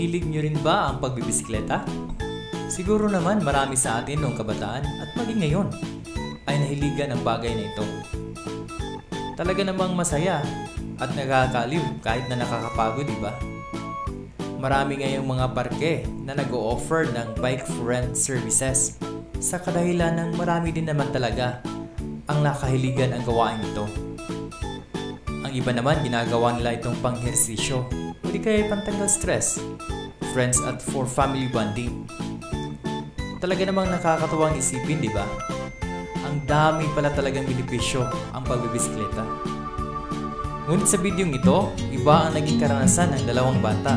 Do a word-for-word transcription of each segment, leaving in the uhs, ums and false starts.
Hilig nyo rin ba ang pagbibisikleta? Siguro naman marami sa atin noong kabataan at maging ngayon ay nahiligan ang bagay na ito. Talaga namang masaya at nakakaliw kahit na nakakapagod, di ba? Marami ngayong mga parke na nag-o-offer ng bike rent services sa kadahilan ng marami din naman talaga ang nakahiligan ang gawain ito. Ang iba naman ginagawa nila itong panghersisyo o di kaya pantanggal stress, friends at for family bonding. Talaga namang nakakatuwang isipin, di ba? Ang dami pala talagang benepisyo ang pagbibisikleta. Ngunit sa bidyong ito, iba ang naging karanasan ng dalawang bata.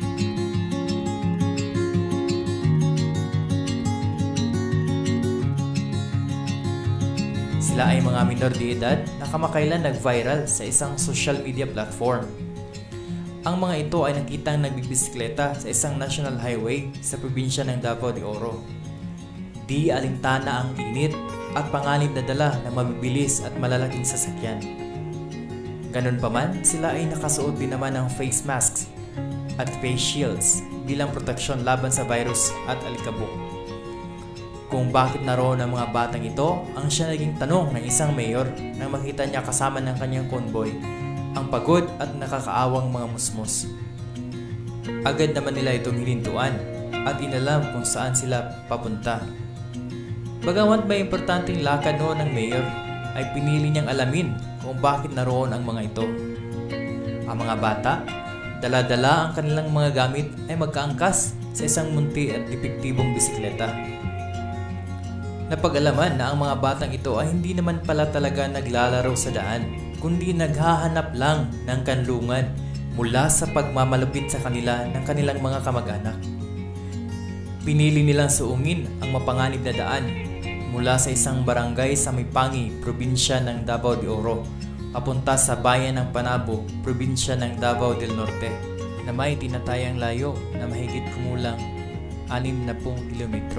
Sila ay mga minor de edad na kamakailan nag-viral sa isang social media platform. Ang mga ito ay nakitang nagbibisikleta sa isang national highway sa probinsya ng Davao de Oro. Di alintana ang init at panganib na dala ng mabibilis at malalaking sasakyan. Ganun pa man, sila ay nakasuot din naman ng face masks at face shields bilang proteksyon laban sa virus at alikabok. Kung bakit naroon ang mga batang ito, ang siya naging tanong ng isang mayor nang makita niya kasama ng kanyang convoy ang pagod at nakakaawang mga musmos. Agad naman nila itong hinintuan at inalam kung saan sila papunta. Bagamat may importanteng lakad noon ng mayor, ay pinili niyang alamin kung bakit naroon ang mga ito. Ang mga bata, dala-dala ang kanilang mga gamit ay magkaangkas sa isang munti at epektibong bisikleta. Napag-alaman na ang mga batang ito ay hindi naman pala talaga naglalaro sa daan, kundi naghahanap lang ng kanlungan mula sa pagmamalupit sa kanila ng kanilang mga kamag-anak. Pinili nilang suungin ang mapanganib na daan mula sa isang barangay sa Maypangi, probinsya ng Davao de Oro, papunta sa bayan ng Panabo, probinsya ng Davao del Norte, na may tinatayang layo na mahigit kumulang anim na pung kilometro.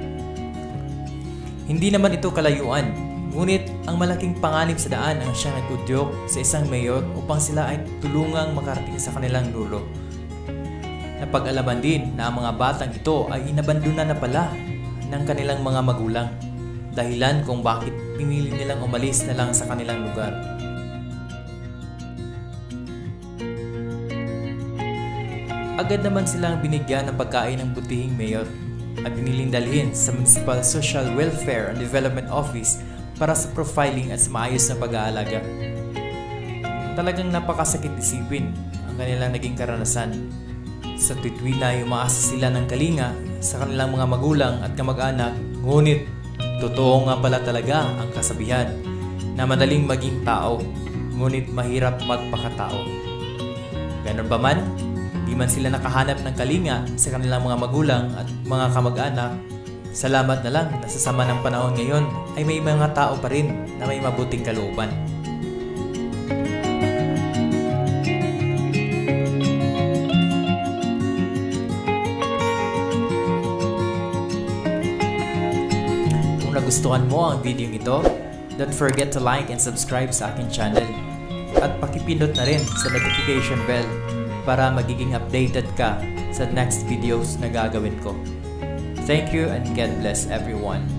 Hindi naman ito kalayuan, ngunit ang malaking panganib sa daan ang siyang nag-udyok sa isang mayor upang sila ay tulungang makarating sa kanilang dulo. Napag-alaman din na ang mga batang ito ay inabandona na pala ng kanilang mga magulang, dahilan kung bakit pinili nilang umalis na lang sa kanilang lugar. Agad naman silang binigyan ng pagkain ng butihing mayor at piniling dalhin sa Municipal Social Welfare and Development Office para sa profiling at sa maayos na pag-aalaga. Talagang napakasakit isipin ang kanilang naging karanasan. Sa tuwid na umaasa sila ng kalinga sa kanilang mga magulang at kamag-anak, ngunit totoo nga pala talaga ang kasabihan na madaling maging tao, ngunit mahirap magpakatao. Ganun pa man, di man sila nakahanap ng kalinga sa kanilang mga magulang at mga kamag-anak, salamat na lang na sa sama ng panahon ngayon ay may mga tao pa rin na may mabuting kalooban. Kung nagustuhan mo ang video ito, don't forget to like and subscribe sa aking channel at pakipindot na rin sa notification bell para magiging updated ka sa next videos na gagawin ko. Thank you and God bless everyone.